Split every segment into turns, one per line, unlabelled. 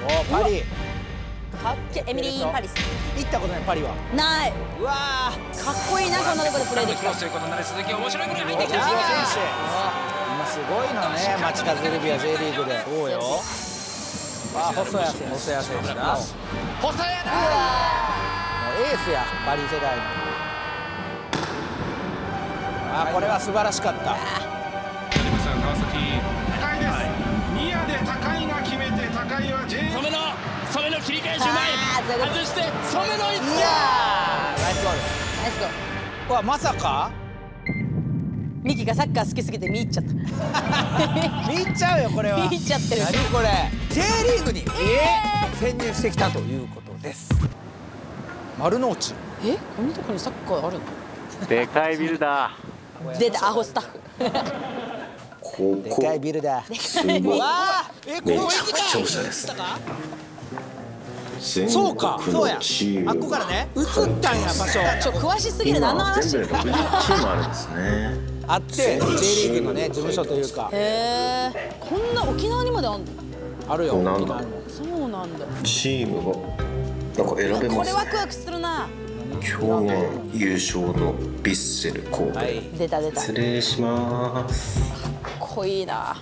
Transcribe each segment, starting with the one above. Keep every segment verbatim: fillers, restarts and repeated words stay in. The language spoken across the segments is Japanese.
おパリ
かっけエミリー・パリス。
行ったことないパリは。
ない。
うわ
かっこいいな、こんなとこでプレーできた。
ということになる鈴木、面白いプレー入ってきた。
選手今すごいのね、町田ゼルビア J リーグで。そうよ。あ細谷選手、細谷選手だ。細谷だ。もうエースや、パリ世代の。あこれは素晴らしかった。
川崎。高いです。宮で高いが決めて、高いは J。染野、染野切り返しうまい。外して染野いった。
いやー、ナイスゴール。
ナイスゴール。
わまさか？
ミキがサッカー好きすぎて見入っちゃった。
見入っちゃうよこれは。
見入っちゃってる。
何これ？ J リーグに、えー、潜入してきたということです。丸の内。
え、こんなところにサッカーあるの？
でかいビルだ。
出たアホスタッフ。
ここ
でかいビルだ。
すごい。
わあ、えここ行きたい。
調査です。
そうか、そうや。あっこからね、移ったんや場所。
ちょ詳しすぎる何の話？
全部でろくじゅうチームあるんですね。
あって J リーグのね事務所というか。
へえ、こんな沖縄にまであんの？
あるよ。
なんだ。
そうなんだ。
チームがなんか選べます。
これワクワクするな。
去年優勝のヴィッセル神戸。
出た出た。
失礼します。
かっこいいな。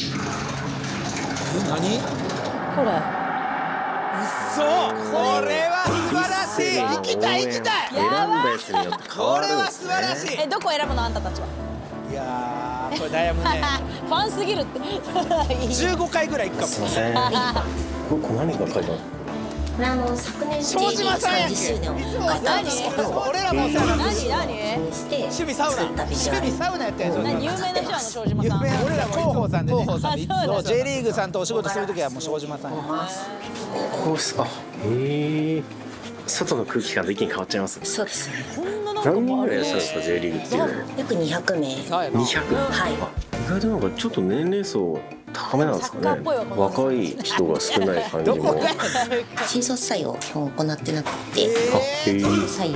何？
これ。
そう、これは素晴らしい。行きたい行きたい。
選んだやつによって変わるんですね。
これは素晴らしい。
え、どこ選ぶのあんたたちは？
いやー、これダイヤモンドね。
ファンすぎるって。
じゅうごかいぐらい行くかも。
すいません。これ何が書いてある？
これあの昨年 J リーグさんじゅっしゅうねんを迎えたんですけど、
俺らもお世話になってる。
何何？
して
守備サウナ。守備サウナやったやつ。
何有名な人なの庄島さん？
俺らも広報さんでね。広報さんでいつも
あそうだ
J リーグさんとお仕事するときはもう庄島さんや。
こうすか。へえ。外の空気感で一気に変わっちゃいます。
そうですね。
こんななんか
何人
もあるね
ぐらいいらっしゃるんですか J リーグっていうのは。
約にひゃくめい。
にひゃく。
はい。
意外となんかちょっと年齢層高めなんですかね。
サッカーっぽいわこの
若い人が少ない感じも。
新卒採用を基本行ってなくて、
あ、へえ。
採用になるので、はい。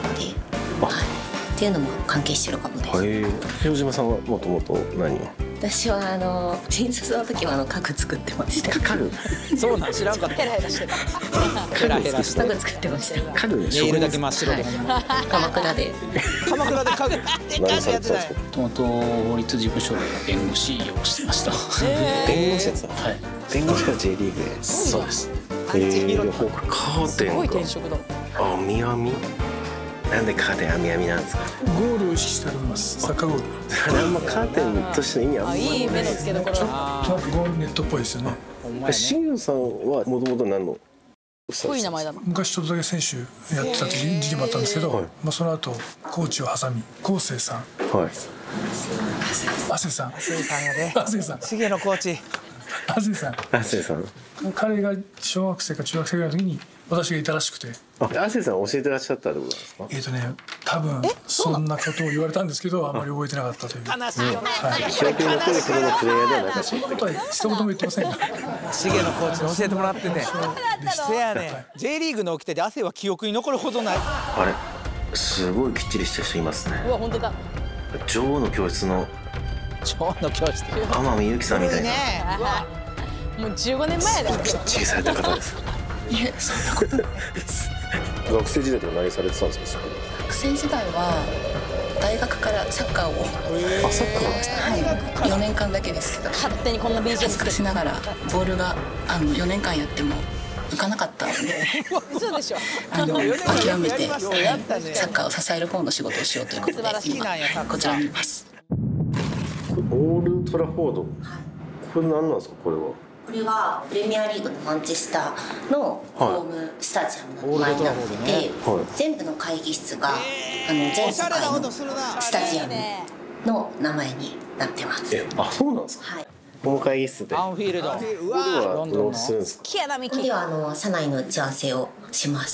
っていうのも関係してるかもです。
へえ。庄島さんはもともと何を？
私はあの新卒の時はあの家具作ってました。
家具。
そうなん知らんかった。
ヘラヘラしてる。
ヘラヘラしてる。
家具作ってました。
家具。
ネイルだけ真っ白で。
鎌倉で。
鎌倉で家具。
何されてたんですか。
もともと法律事務所で弁護士をしてました。
弁護士やってた。
はい。
弁護士から J リーグで。
そうです。
へえ。カー
すごい
テンが
転職だ。
網網。なんでカーテン網網なんですか。
ゴールを意識しております。サッカーゴール。
あんまカーテンとしての意味あんま
あ、
り。
いい目の付けどころ。
ちょっとなんかゴールネットっぽいですよね。
新庄さんはもともと何の。
かっこいい名前だな。
昔ちょっとだけ選手やってた時時期もあったんですけど、
はい、
まあその後コーチを挟み、昴生さん、
はい、
亜生さん、
亜生さんやで。
亜生さん、
重野コーチ。
亜生さん、
亜生さん。
彼が小学生か中学生ぐらいの時に私がいたらしくて。
あ、亜生さん教えてらっしゃったってことなんですか。
えっとね、多分そんなことを言われたんですけど、あんまり覚えてなかったという。
悲しいよね。
はい
記憶に残るほどのプレイヤーではなかった。
そんなことは一言も言ってませんが。
重野コーチに教えてもらってて。せやねん。J リーグの掟で汗は記憶に残るほどない。
あれ、すごいきっちりした人いますね。
うわ、本当だ。
女王の教室の
女王の教室。
天海祐希さんみたいな。
もうじゅうごねんまえだよ。
きっちりされた方です。
いえ、そんなことないです。
学生時代とか何されてたんですか。
学生時代は大学からサッカーを。
あ、サッカー。
はい。よねんかんだけですけど。
勝手にこんな ビージーエム
恥ずかしながらボールがあのよねんかんやっても浮かなかったので、
嘘でしょ。
あの諦めて、はい、サッカーを支える方の仕事をしようということで今こちらにいます。
オールトラフォード。これ何なんですかこれは。
これはプレミアリーグのマンチェスターのホームスタジアムの前になってて、はい、全部の会議室が、えー、あの全世界のスタジアムの名前になってます。
え、あ、そうなんですか。はい。ホーム会議室で。
アンフィールド。ここ
ではどうするんですか。
キアナミキ。
ここではあの社内の打ち合わせをします。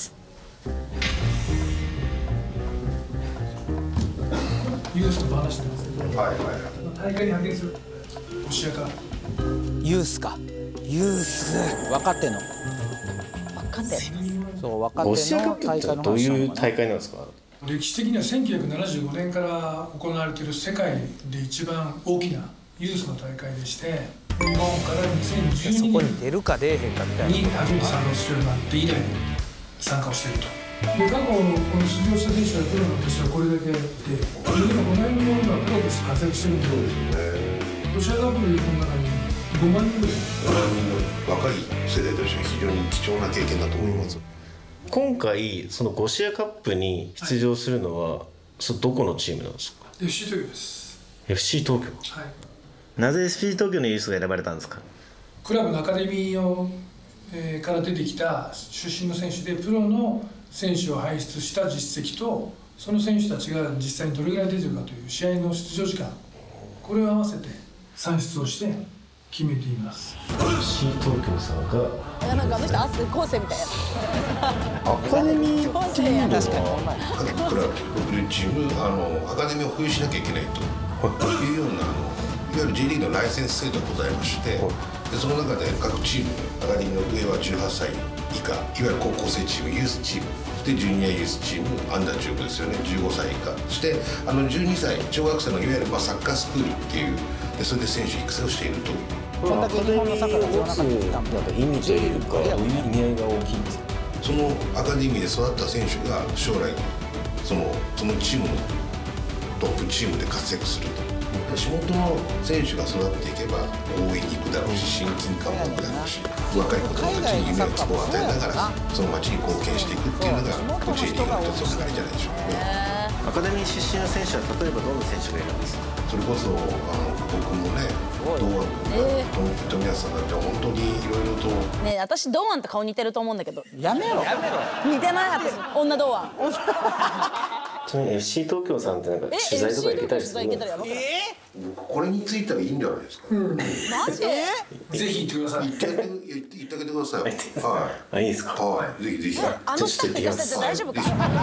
ユースと話してますけど、はいはい、大会に派遣するロシアから。
ユースか。ユース分かってんの。
分かってる。
そう分かってんの。
ロシアカップってどういう大会なんですか。
歴史的にはせんきゅうひゃくななじゅうごねんから行われている世界で一番大きなユースの大会でして、 日本からにせんじゅうにねん
そこに出るか出えへんかみたいな
に初めて参加するようになって以来参加をしていると。で過去この出場した選手はプロの年はこれだけあって今この辺のものはプロとして活躍してるんでロシアカップの中にごまんにんぐらい
ごまんにんの若い世代としては非常に貴重な経験だと思います。
今回そのゴシアカップに出場するのは、はい、そどこのチームなんですか？
エフシー 東京です。
エフシー 東京。はい。なぜ エフシー 東京のユースが選ばれたんですか？
クラブのアカデミーを、えー、から出てきた出身の選手でプロの選手を輩出した実績とその選手たちが実際にどれぐらい出てるかという試合の出場時間これを合わせて算出をして決めています。
エフシー 東京さんが
いやなんかあの人アス高生みたいな
アカデミーっていうのは
各クラブチームあのアカデミーを保有しなきゃいけないというようなあのいわゆる J リーグのライセンス制度がございまして、でその中で各チームアカデミーの上はじゅうはっさい以下いわゆる高校生チームユースチームでジュニアユースチームアンダーじゅうごですよねじゅうごさい以下そしてあのじゅうにさい小学生のいわゆるまあサッカースクールっていうでそれで選手育成をしていると。
これだけ日本のサッカーが強なかった意味というか意味合いが大きいんですか？
そのアカデミーで育った選手が将来そのそのチームのトップチームで活躍すると。地元の選手が育っていけば応援に行くだろうし親近感も湧くだろうし若い子供たちに夢を希望を与えながらその町に貢献していくっていうのがこの J リーグの一つの流れじゃないでしょうかね。
アカデミー出身の選手は例えばどんな選手がいるんですか？
それこそあの僕もね堂安と冨安さんだって本当にいろいろと
ねえ私堂安と顔似てると思うんだけど
やめろやめろ
似てない私女堂安
ちなみに エフシー 東京さんってなんか取材とか行けたりするんですか？
これについてはいいんじゃないですか。
マジで？
ぜひ行ってください。
行ってあげて言ってあげてください。はい。
あ、いいですか？
はい。ぜひぜひ。
あのスタッフ行かせて大丈夫か？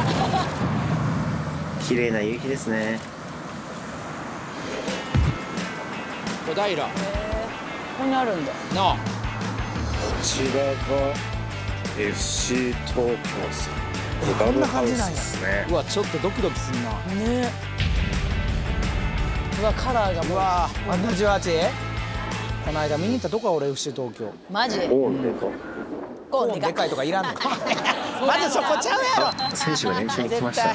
綺麗な夕日ですね。
小平。
ここにあるんだ。
なあ。
こちらが エフシー 東京さん。
こんな感じなんや。うわちょっとドキドキすんな。
ね。うわカラーがもう。
うわアンダーじゅうはち。この間見に行ったとこは俺 エフシー 東京。
マジ？
おんでか。
おん
でかいとかいらんの。まずそこちゃうやろ。
選手が練習に来ました。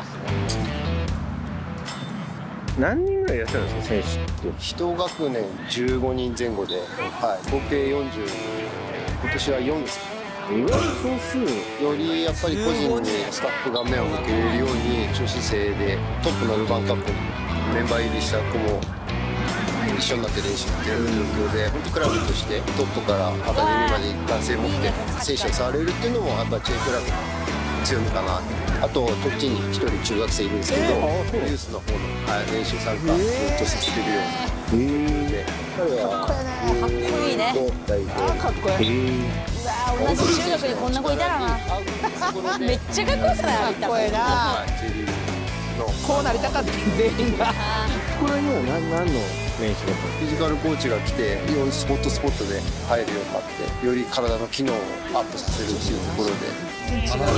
何人ぐらいいらっしゃるんですか選手って？
一学年じゅうごにんぜん後で、はい、合計よんじゅう、今年はよんです。
うわそう数
よりやっぱり個人にスタッフが目を向けれるように女子生でトップのルヴァンカップにメンバー入りした子も一緒になって練習している状況で、本当クラブとしてトップからアカデミーまで一貫性を持って選手を触れるっていうのもやっぱ J クラブの強みかな。あとこっちに一人中学生いるんですけど、ユースの方の、はい、練習参加をずっとしてるようにで、彼は
かっこいいね。
かっこいい。
うわ同じ中学にこんな子いたらな。めっちゃかっこよくない？
かっこええな。こうなりたかった全員が。
これには何何の練習だったの？
フィジカルコーチが来て、よりスポットスポットで入るようになって、より体の機能をアップさせるっていうところで。
そこは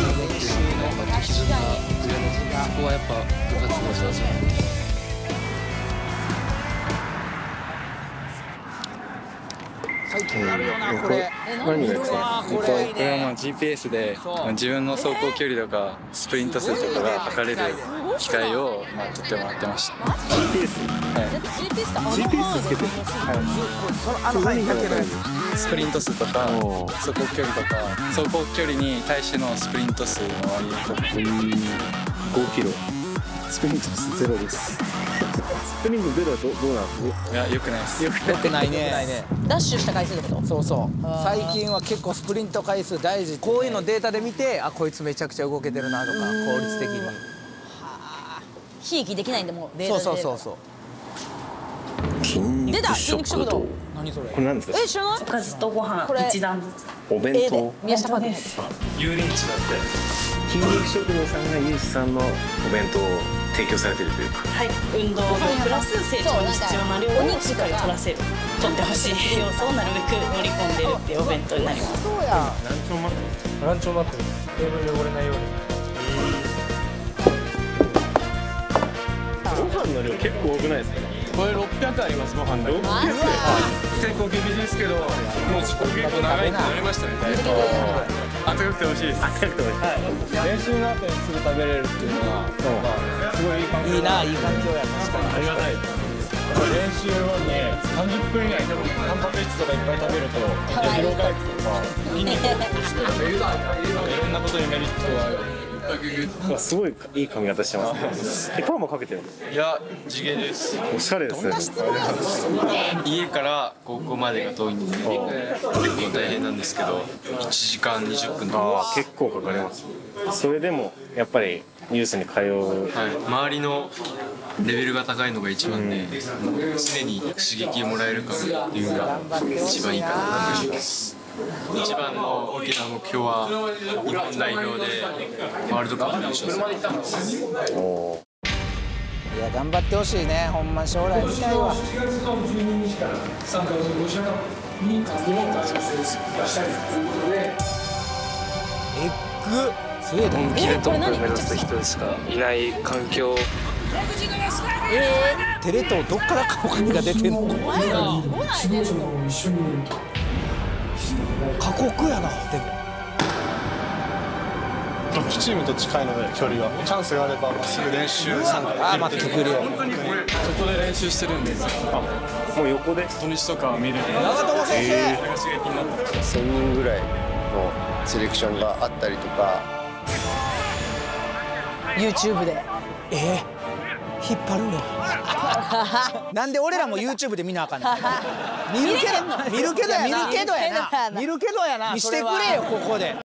やっぱ部活の人たち
最近あるよなこれ。
何がですか？
これ
これはもう ジーピーエス で自分の走行距離とかスプリント数とかが測れる機械をまあ取ってもらってました。
ジーピーエス？
はい。ジーピーエス ってあの
ジーピーエス つけてる？
あの範囲だけのやつ。
スプリント数とか走行距離とか走行距離に対してのスプリント数の割合とか。
ごキロ。
スプリント数ゼロです。
スプリントゼロはどどうなんですか？
いや良くないです。
良くないね。
ダッシュした回数ってこと？
そうそう最近は結構スプリント回数大事。こういうのデータで見てあこいつめちゃくちゃ動けてるなとか効率的に。
ひいきできないんでもうデータで。
そうそうそうそう。
出た筋肉食堂。
何それ？
これ何ですか？
え知らない？
おかずとご飯一段ずつ。
お弁当。
宮下パークです。
油淋鶏だって
筋肉食堂さんがユースさんのお弁当を提供されてるというか。
はい、運動プラス成長に必要な量をしっかり取らせる、取ってほしい栄養素をなるべく盛り込んでるっていうお弁当になります。
そうや。
ランチョンマット。
ランチョンマットです。テーブル汚れないように。
ご飯の量結構多くないですか？
これろっぴゃくあります、ご飯だけ。結構厳しいですけど、もう結構長いってなりましたね。暖かくて美味しいです。暖かくて美味しい。練習の後にすぐ食べれるっていうのは、すごいいい環境。
いいな、いい環境や。確かに
ありがたい。練習後にさんじゅっぷん以内にタンパク質とかいっぱい食べると疲労回復とか筋肉をしていろんなことにメリットがある。
すごいいい髪型してます。え、パーマかけてるの？
いや、地毛です。
おしゃれですね。
家から高校までが遠いんで結構大変なんですけど、いちじかんにじゅっぷんとか。
結構かかります。それでもやっぱりユースに通う、
はい、周りのレベルが高いのが一番で、常に刺激をもらえるかっていうのが一番いいかなと思います。一番の大きな目標は日本代表でワールドカップ優勝する。
いや、頑張ってほしいね。ほんま将来見たいわ。
しちがつのじゅうににちから参加するロシアカップに日本が出したいということで。
エッグスウェーデン
本気でトップを目指す人しかいない環境。
えー、テレ東どっから顔紙が出てんの？
指導者も一緒にいると。
過酷やな。でも
トップチームと近いので距離がチャンスがあればすぐ練習参加できる。
あ、まあ極量。
そこで練習してるんですよ。
もう横で
土日とか見れる。
長友先生。
刺激になって。
せんにんぐらいのセレクションがあったりとか。
YouTube で。
えー引っ張るのなんで俺らも YouTube で見なあかんねん。見るけど見るけどやな見るけどやな見るけどやな見してくれよここで。